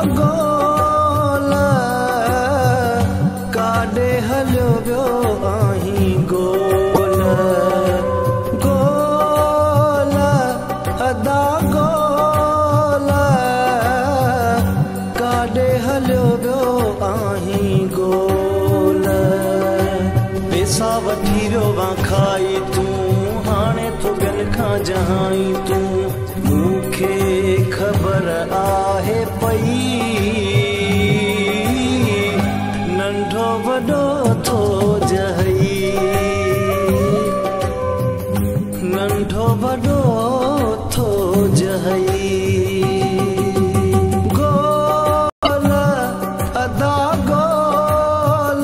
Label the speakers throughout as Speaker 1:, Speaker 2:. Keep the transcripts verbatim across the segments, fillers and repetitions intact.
Speaker 1: गोल काॾे हलियो वियो आहीं गोल गोल अदा गोल काॾे हलियो वियो आहीं गोल पैसा वठी रोवा खाई तूं हाणे तो ॿियनि खां जहाई तूं मूंखे ख़बर आहे पई नंढो वॾो थो जहई नंढो वॾो थो जहई गोल अदा गोल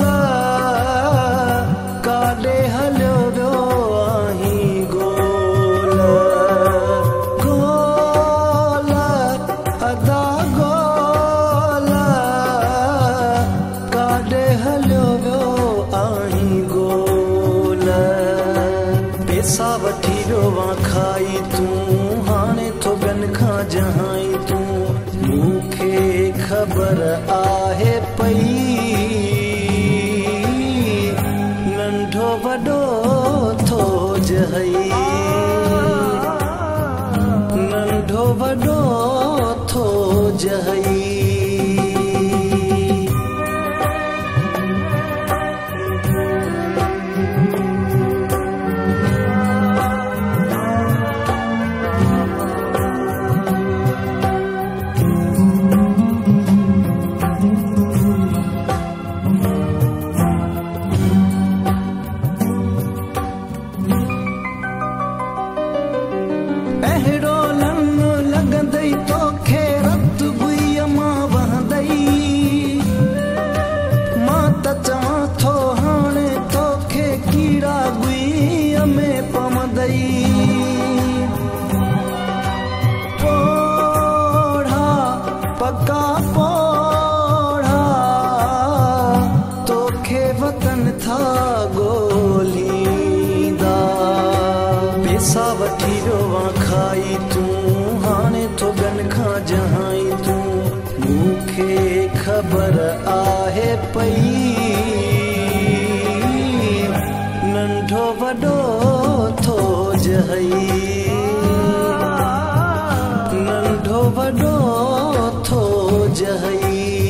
Speaker 1: काॾे हलियो वियो आहीं गोल गोल अदा गोल काॾे हलियो वियो आहीं गोल पैसा वठी रोवा खाई तूं हाणे तो ॿियनि खां जहाई तूं मूंखे ख़बर आहे पई नंढो वॾो थो जहई नंढो वॾो थो जहई अहिड़ो लन लॻंदई तोखे रत बुईअ मां वहंदई मां त चवां थो हाणे तोखे कीड़ा बुईअ में पवंदई पोढ़ा पका पोढ़ा तोखे वतन था ॻोल्हींदा पैसा वठी रोवा खाई तूं हाणे तो ॿियनि खां जहाई तूं मूंखे ख़बर आहे पई नंढो वॾो थो जहई नंढो वॾो थो जहई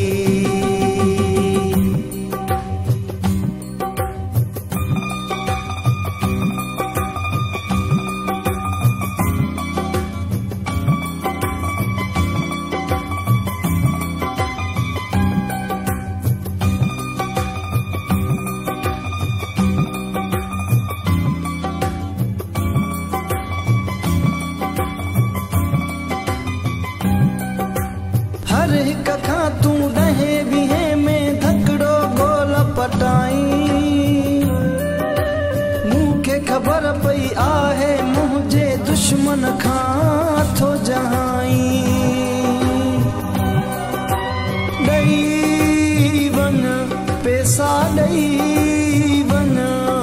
Speaker 1: हर हिक खां तूं ॾहे वीहे में धकड़ो गोल पटाई मूंखे ख़बर पई आहे मुंहिंजे दुश्मन खां थो जहाई ॾेई वञ पैसा ॾेई वञ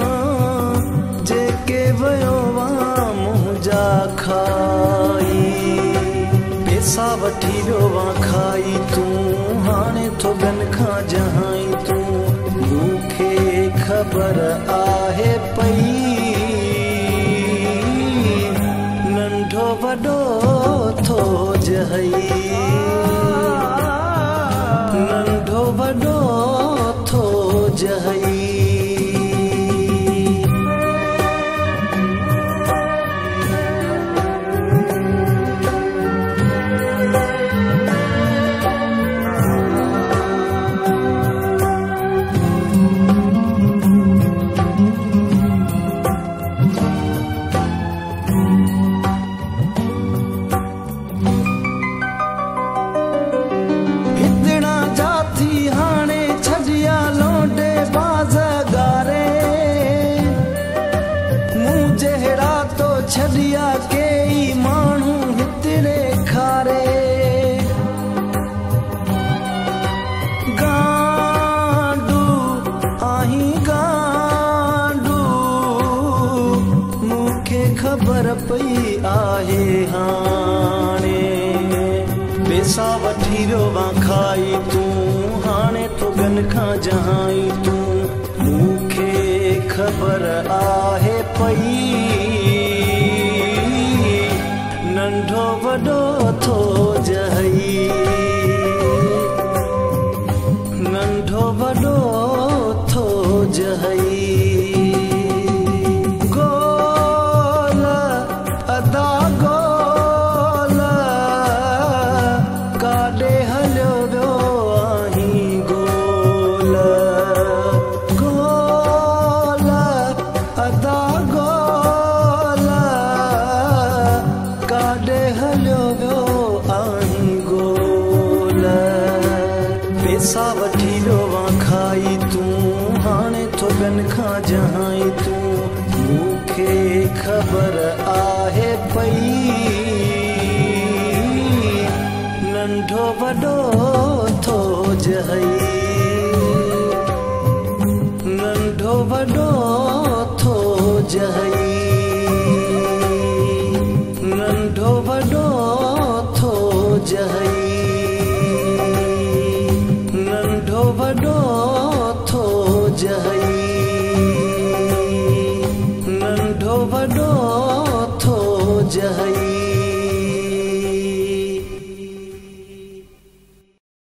Speaker 1: जेके वियो वा मुंहिंजा खाई पैसा वठी रोवा खाई तूं हाणे तो ॿियनि खां जहाई तूं मूंखे ख़बर आहे पई नंढो वॾो थो जहई नंढो वॾो थो जहई छॾिया कई माण्हू हितरे खारे गांडू आहीं गांडू मूंखे ख़बर पई आहे हाणे पैसा वठी रोवा खाए खाई तू हाणे तो गन खां जहाई तू मूंखे ख़बर आहे पई नंढो वॾो थो जहई नंढो वॾो थो जहई गोल अदा गोल काॾे हलियो वियो आहीं गोल गोल अदा गोल काॾे हलियो वियो आहीं गोल पैसा वठी रोवां खाई तू हाणे तो गन खां जहाई तू मूंखे ख़बर आहे पई नंढो वॾो थो जहई नंढो वॾो थो जहई